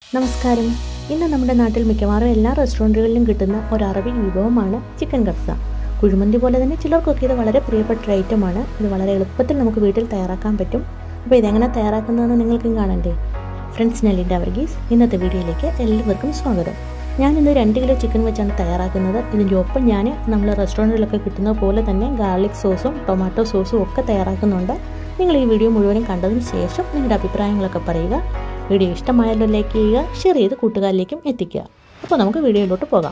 നമസ്കാരം. ഇന്ന് നമ്മുടെ നാട്ടിൽ മിക്കവാറും എല്ലാ റെസ്റ്റോറൻറ്റുകളിലും കിട്ടുന്ന ഒരു അറബി വിഭവമാണ് ചിക്കൻ കബ്സ. കുഴിമന്തി പോലെ തന്നെ ചിലർക്കൊക്കെ ഇത് വളരെ പ്രിയപ്പെട്ട ഒരു ഐറ്റമാണ്. ഇത് വളരെ എളുപ്പത്തിൽ നമുക്ക് വീട്ടിൽ തയ്യാറാക്കാൻ പറ്റും. അപ്പോൾ ഇതെങ്ങനെ തയ്യാറാക്കുന്നതെന്ന് നിങ്ങൾക്കും കാണണ്ടേ? ഫ്രണ്ട്സ്, ഞാൻ ലിൻഡ വർഗീസ്. ഇന്നത്തെ വീഡിയോയിലേക്ക് എല്ലാവർക്കും സ്വാഗതം. ഞാനിന്ന് 2 കിലോ ചിക്കൻ വെച്ചാണ് തയ്യാറാക്കുന്നത്. ഇതിൻ്റെ ഒപ്പം ഞാൻ നമ്മൾ റെസ്റ്റോറൻറ്റിലൊക്കെ കിട്ടുന്ന പോലെ തന്നെ ഗാർലിക് സോസും ടൊമാറ്റോ സോസും ഒക്കെ തയ്യാറാക്കുന്നുണ്ട്. നിങ്ങൾ ഈ വീഡിയോ മുഴുവനും കണ്ടതിന് ശേഷം നിങ്ങളുടെ അഭിപ്രായങ്ങളൊക്കെ പറയുക. വീഡിയോ ഇഷ്ടമായാലോ ലൈക്ക് ചെയ്യുക, ഷെയർ ചെയ്ത് കൂട്ടുകാരിലേക്കും എത്തിക്കുക. അപ്പോൾ നമുക്ക് വീഡിയോയിലോട്ട് പോകാം.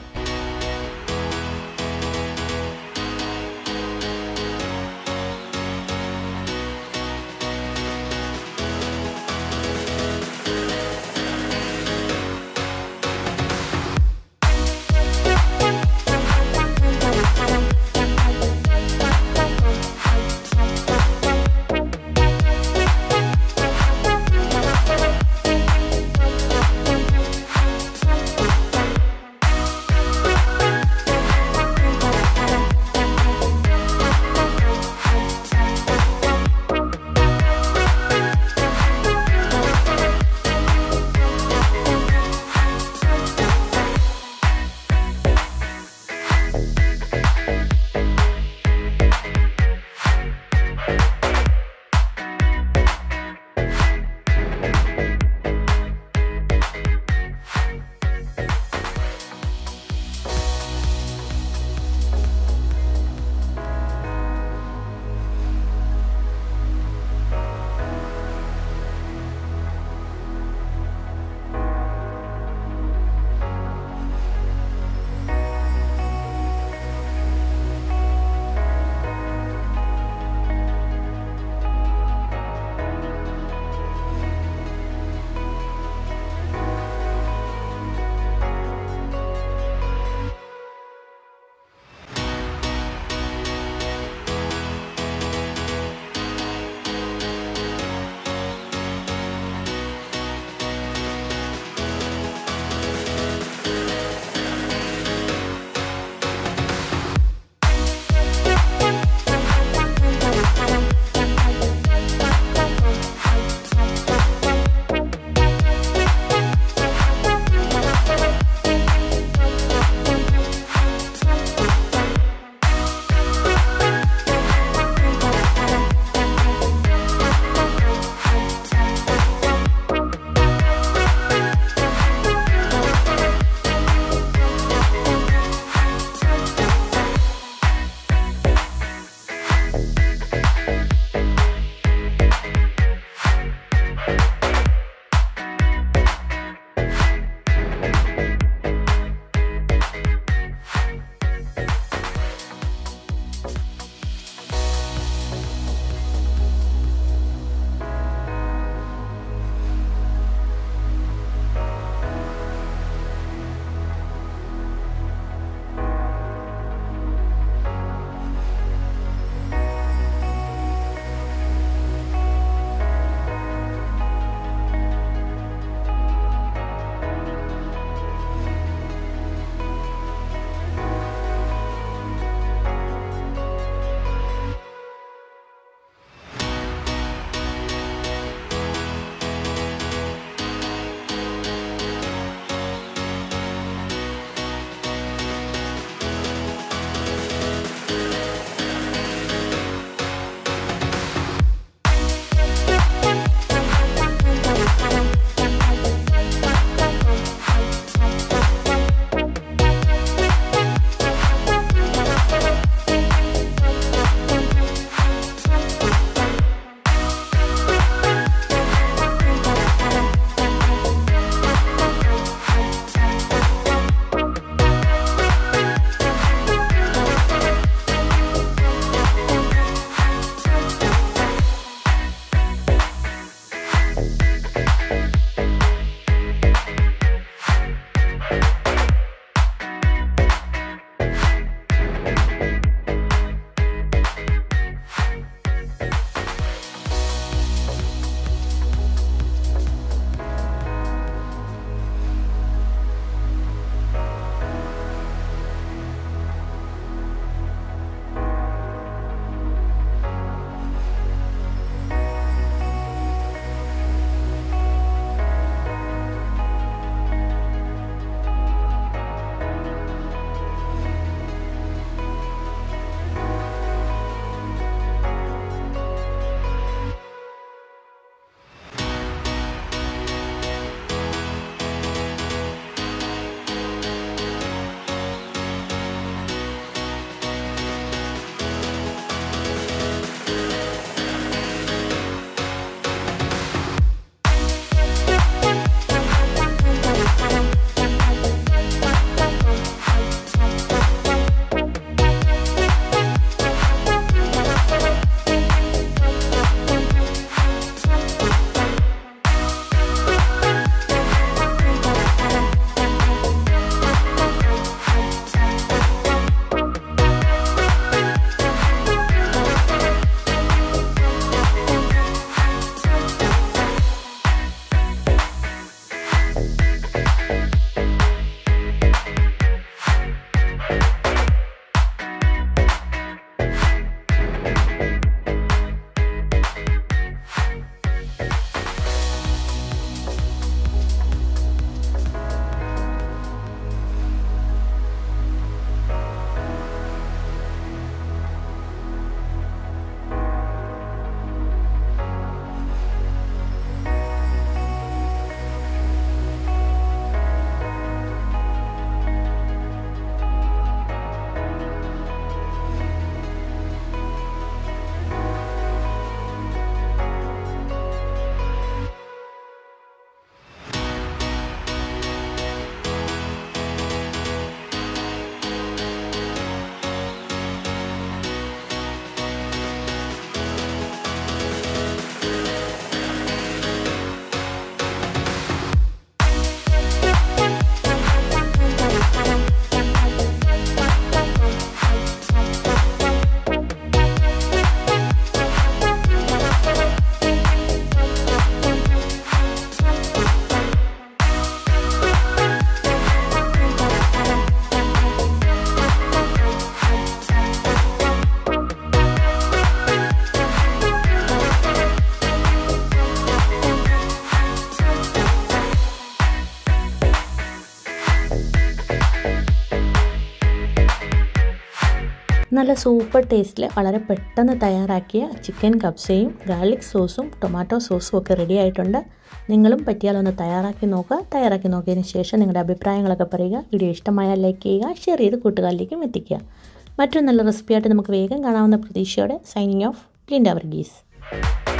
നല്ല സൂപ്പർ ടേസ്റ്റിൽ വളരെ പെട്ടെന്ന് തയ്യാറാക്കിയ ചിക്കൻ കബ്സയും ഗാർലിക് സോസും ടൊമാറ്റോ സോസും ഒക്കെ റെഡി ആയിട്ടുണ്ട്. നിങ്ങളും പറ്റിയാലൊന്ന് തയ്യാറാക്കി നോക്കുക. തയ്യാറാക്കി നോക്കിയതിന് ശേഷം നിങ്ങളുടെ അഭിപ്രായങ്ങളൊക്കെ പറയുക. വീഡിയോ ഇഷ്ടമായാൽ ലൈക്ക് ചെയ്യുക, ഷെയർ ചെയ്ത് കൂട്ടുകാരിലേക്കും എത്തിക്കുക. മറ്റൊരു നല്ല റെസിപ്പിയായിട്ട് നമുക്ക് വേഗം കാണാവുന്ന പ്രതീക്ഷയോടെ സൈനിങ് ഓഫ് ലിൻഡ വർഗീസ്.